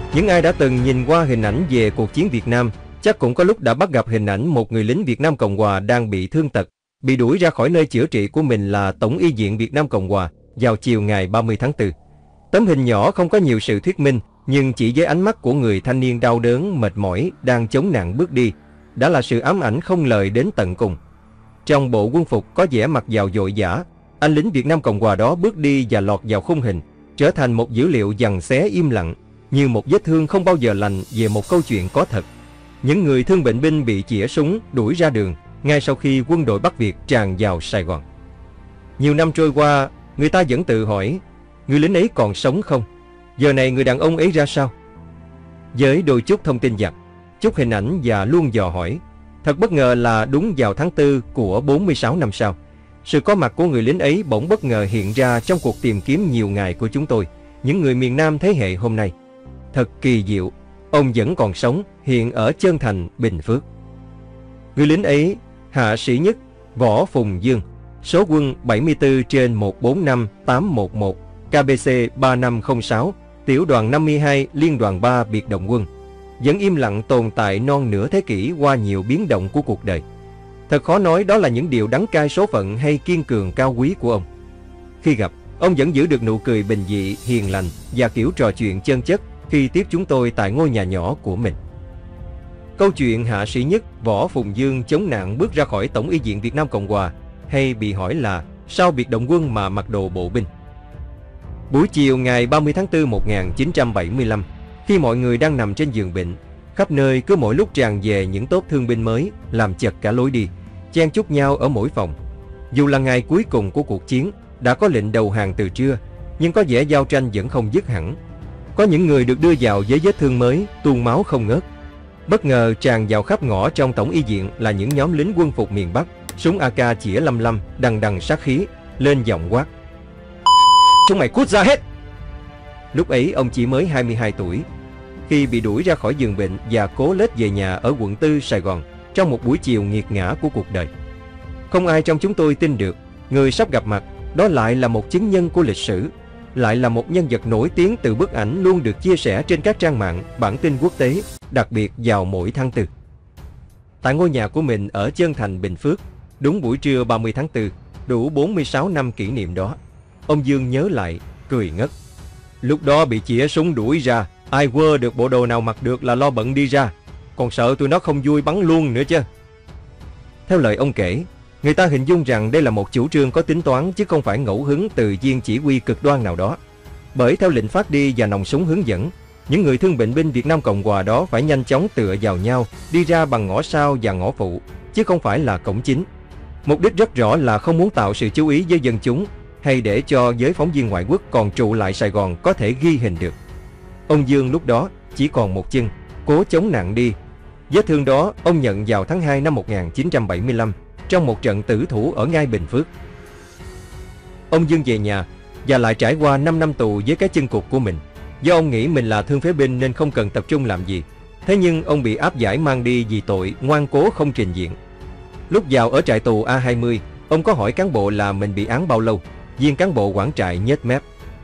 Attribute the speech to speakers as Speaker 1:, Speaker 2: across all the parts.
Speaker 1: Những ai đã từng nhìn qua hình ảnh về cuộc chiến Việt Nam, chắc cũng có lúc đã bắt gặp hình ảnh một người lính Việt Nam Cộng Hòa đang bị thương tật, bị đuổi ra khỏi nơi chữa trị của mình là Tổng y viện Việt Nam Cộng Hòa vào chiều ngày 30 tháng 4. Tấm hình nhỏ không có nhiều sự thuyết minh, nhưng chỉ với ánh mắt của người thanh niên đau đớn, mệt mỏi, đang chống nạn bước đi, đã là sự ám ảnh không lời đến tận cùng. Trong bộ quân phục có vẻ mặc vào vội vã, anh lính Việt Nam Cộng Hòa đó bước đi và lọt vào khung hình, trở thành một dữ liệu giằng xé im lặng, như một vết thương không bao giờ lành về một câu chuyện có thật. Những người thương bệnh binh bị chĩa súng đuổi ra đường ngay sau khi quân đội Bắc Việt tràn vào Sài Gòn. Nhiều năm trôi qua, người ta vẫn tự hỏi, người lính ấy còn sống không? Giờ này người đàn ông ấy ra sao? Với đôi chút thông tin vặt, chút hình ảnh và luôn dò hỏi, thật bất ngờ là đúng vào tháng 4 của 46 năm sau, sự có mặt của người lính ấy bỗng bất ngờ hiện ra trong cuộc tìm kiếm nhiều ngày của chúng tôi, những người miền Nam thế hệ hôm nay. Thật kỳ diệu, ông vẫn còn sống, hiện ở Trơn Thành, Bình Phước. Người lính ấy, hạ sĩ Nhất, Võ Phùng Dương, số quân 74/145811, KBC 3506, tiểu đoàn 52, liên đoàn 3 biệt động quân, vẫn im lặng tồn tại non nửa thế kỷ qua nhiều biến động của cuộc đời. Thật khó nói đó là những điều đắng cay số phận hay kiên cường cao quý của ông. Khi gặp, ông vẫn giữ được nụ cười bình dị, hiền lành và kiểu trò chuyện chân chất khi tiếp chúng tôi tại ngôi nhà nhỏ của mình. Câu chuyện hạ sĩ Nhất, Võ Phùng Dương chống nạn bước ra khỏi Tổng y viện Việt Nam Cộng Hòa, hay bị hỏi là sao biệt động quân mà mặc đồ bộ binh. Buổi chiều ngày 30 tháng 4 1975, khi mọi người đang nằm trên giường bệnh, khắp nơi cứ mỗi lúc tràn về những tốp thương binh mới, làm chật cả lối đi, chen chúc nhau ở mỗi phòng. Dù là ngày cuối cùng của cuộc chiến, đã có lệnh đầu hàng từ trưa, nhưng có vẻ giao tranh vẫn không dứt hẳn. Có những người được đưa vào với vết thương mới, tuôn máu không ngớt. Bất ngờ tràn vào khắp ngõ trong Tổng y viện là những nhóm lính quân phục miền Bắc, súng AK chĩa lăm lăm, đằng đằng sát khí, lên giọng quát: "Chúng mày cút ra hết!" Lúc ấy ông chỉ mới 22 tuổi. Khi bị đuổi ra khỏi giường bệnh và cố lết về nhà ở quận 4 Sài Gòn trong một buổi chiều nghiệt ngã của cuộc đời. Không ai trong chúng tôi tin được người sắp gặp mặt đó lại là một chứng nhân của lịch sử, lại là một nhân vật nổi tiếng từ bức ảnh luôn được chia sẻ trên các trang mạng, bản tin quốc tế, đặc biệt vào mỗi tháng 4. Tại ngôi nhà của mình ở Trơn Thành, Bình Phước, đúng buổi trưa 30 tháng 4, đủ 46 năm kỷ niệm đó, ông Dương nhớ lại, cười ngất. Lúc đó bị chĩa súng đuổi ra, ai quơ được bộ đồ nào mặc được là lo bận đi ra, còn sợ tụi nó không vui bắn luôn nữa chứ. Theo lời ông kể, người ta hình dung rằng đây là một chủ trương có tính toán chứ không phải ngẫu hứng từ viên chỉ huy cực đoan nào đó. Bởi theo lệnh phát đi và nòng súng hướng dẫn, những người thương bệnh binh Việt Nam Cộng Hòa đó phải nhanh chóng tựa vào nhau, đi ra bằng ngõ sau và ngõ phụ, chứ không phải là cổng chính. Mục đích rất rõ là không muốn tạo sự chú ý với dân chúng, hay để cho giới phóng viên ngoại quốc còn trụ lại Sài Gòn có thể ghi hình được. Ông Dương lúc đó chỉ còn một chân, cố chống nạn đi. Vết thương đó ông nhận vào tháng 2 năm 1975 trong một trận tử thủ ở ngay Bình Phước. Ông Dương về nhà và lại trải qua 5 năm tù với cái chân cụt của mình. Do ông nghĩ mình là thương phế binh nên không cần tập trung làm gì. Thế nhưng ông bị áp giải mang đi vì tội ngoan cố không trình diện. Lúc vào ở trại tù A20, ông có hỏi cán bộ là mình bị án bao lâu. Viên cán bộ quản trại nhếch mép: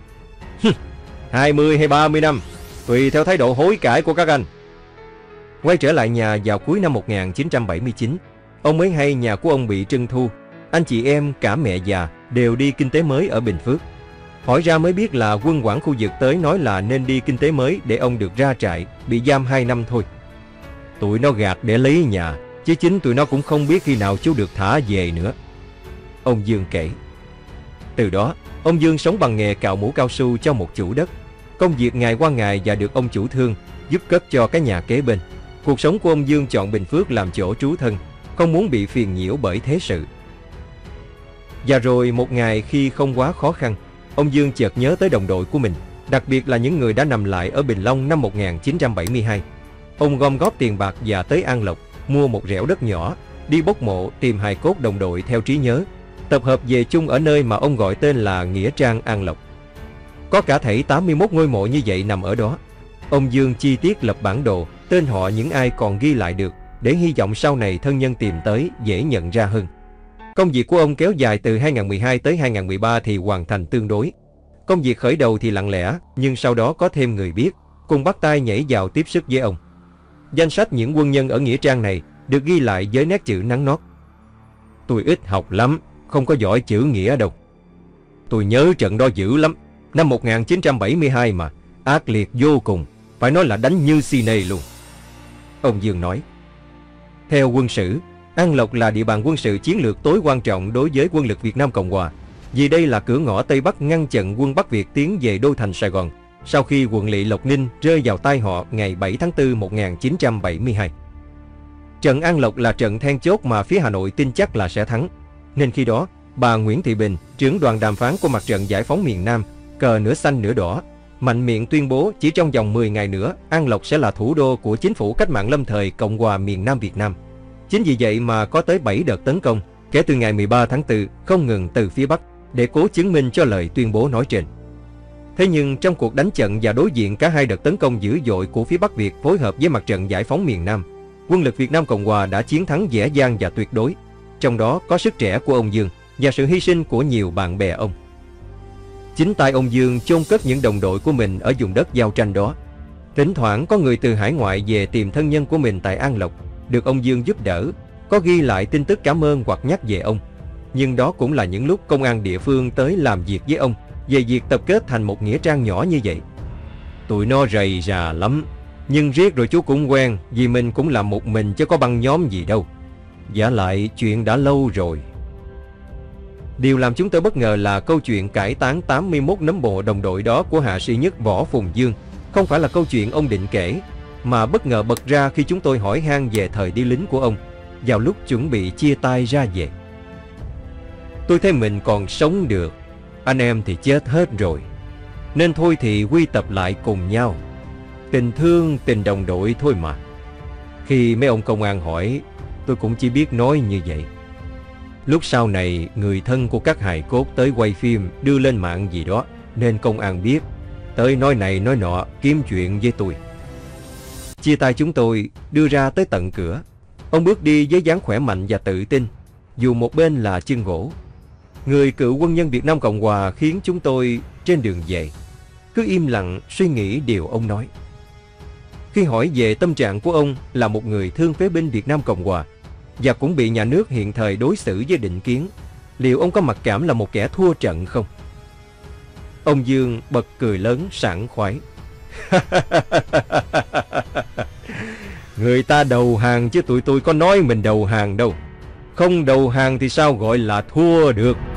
Speaker 1: 20 hay 30 năm, tùy theo thái độ hối cải của các anh. Quay trở lại nhà vào cuối năm 1979, ông mới hay nhà của ông bị trưng thu. Anh chị em, cả mẹ già đều đi kinh tế mới ở Bình Phước. Hỏi ra mới biết là quân quản khu vực tới nói là nên đi kinh tế mới để ông được ra trại, bị giam 2 năm thôi. Tụi nó gạt để lấy nhà, chứ chính tụi nó cũng không biết khi nào chú được thả về nữa. Ông Dương kể. Từ đó, ông Dương sống bằng nghề cạo mũ cao su cho một chủ đất. Công việc ngày qua ngày và được ông chủ thương, giúp cất cho cái nhà kế bên. Cuộc sống của ông Dương chọn Bình Phước làm chỗ trú thân, không muốn bị phiền nhiễu bởi thế sự. Và rồi một ngày khi không quá khó khăn, ông Dương chợt nhớ tới đồng đội của mình, đặc biệt là những người đã nằm lại ở Bình Long năm 1972. Ông gom góp tiền bạc và tới An Lộc, mua một rẻo đất nhỏ, đi bốc mộ tìm hài cốt đồng đội theo trí nhớ, tập hợp về chung ở nơi mà ông gọi tên là Nghĩa Trang An Lộc. Có cả thảy 81 ngôi mộ như vậy nằm ở đó. Ông Dương chi tiết lập bản đồ, tên họ những ai còn ghi lại được, để hy vọng sau này thân nhân tìm tới dễ nhận ra hơn. Công việc của ông kéo dài từ 2012 tới 2013 thì hoàn thành tương đối. Công việc khởi đầu thì lặng lẽ, nhưng sau đó có thêm người biết, cùng bắt tay nhảy vào tiếp sức với ông. Danh sách những quân nhân ở nghĩa trang này được ghi lại với nét chữ nắn nót. Tôi ít học lắm, không có giỏi chữ nghĩa đâu. Tôi nhớ trận đó dữ lắm, năm 1972 mà, ác liệt vô cùng, phải nói là đánh như xi nê luôn. Ông Dương nói, theo quân sử, An Lộc là địa bàn quân sự chiến lược tối quan trọng đối với quân lực Việt Nam Cộng Hòa, vì đây là cửa ngõ Tây Bắc ngăn chặn quân Bắc Việt tiến về đô thành Sài Gòn, sau khi quận lỵ Lộc Ninh rơi vào tay họ ngày 7 tháng 4 1972. Trận An Lộc là trận then chốt mà phía Hà Nội tin chắc là sẽ thắng, nên khi đó, bà Nguyễn Thị Bình, trưởng đoàn đàm phán của mặt trận giải phóng miền Nam, cờ nửa xanh nửa đỏ, mạnh miệng tuyên bố chỉ trong vòng 10 ngày nữa, An Lộc sẽ là thủ đô của chính phủ cách mạng lâm thời Cộng hòa miền Nam Việt Nam. Chính vì vậy mà có tới 7 đợt tấn công, kể từ ngày 13 tháng 4, không ngừng từ phía Bắc, để cố chứng minh cho lời tuyên bố nói trên. Thế nhưng trong cuộc đánh trận và đối diện cả hai đợt tấn công dữ dội của phía Bắc Việt phối hợp với mặt trận giải phóng miền Nam, quân lực Việt Nam Cộng Hòa đã chiến thắng dễ dàng và tuyệt đối, trong đó có sức trẻ của ông Dương và sự hy sinh của nhiều bạn bè ông. Chính tay ông Dương chôn cất những đồng đội của mình ở vùng đất giao tranh đó. Thỉnh thoảng có người từ hải ngoại về tìm thân nhân của mình tại An Lộc, được ông Dương giúp đỡ, có ghi lại tin tức cảm ơn hoặc nhắc về ông. Nhưng đó cũng là những lúc công an địa phương tới làm việc với ông về việc tập kết thành một nghĩa trang nhỏ như vậy. Tụi nó rầy rà lắm, nhưng riết rồi chú cũng quen, vì mình cũng làm một mình chứ có băng nhóm gì đâu. Vả lại chuyện đã lâu rồi. Điều làm chúng tôi bất ngờ là câu chuyện cải táng 81 nấm mộ đồng đội đó của hạ sĩ nhất Võ Phùng Dương không phải là câu chuyện ông định kể, mà bất ngờ bật ra khi chúng tôi hỏi han về thời đi lính của ông vào lúc chuẩn bị chia tay ra về. Tôi thấy mình còn sống được, anh em thì chết hết rồi, nên thôi thì quy tập lại cùng nhau. Tình thương, tình đồng đội thôi mà. Khi mấy ông công an hỏi, tôi cũng chỉ biết nói như vậy. Lúc sau này, người thân của các hài cốt tới quay phim, đưa lên mạng gì đó, nên công an biết, tới nói này nói nọ, kiếm chuyện với tôi. Chia tay chúng tôi, đưa ra tới tận cửa. Ông bước đi với dáng khỏe mạnh và tự tin, dù một bên là chân gỗ. Người cựu quân nhân Việt Nam Cộng Hòa khiến chúng tôi trên đường về cứ im lặng suy nghĩ điều ông nói. Khi hỏi về tâm trạng của ông là một người thương phế binh Việt Nam Cộng Hòa và cũng bị nhà nước hiện thời đối xử với định kiến, liệu ông có mặc cảm là một kẻ thua trận không? Ông Dương bật cười lớn sảng khoái. Người ta đầu hàng chứ tụi tôi có nói mình đầu hàng đâu. Không đầu hàng thì sao gọi là thua được.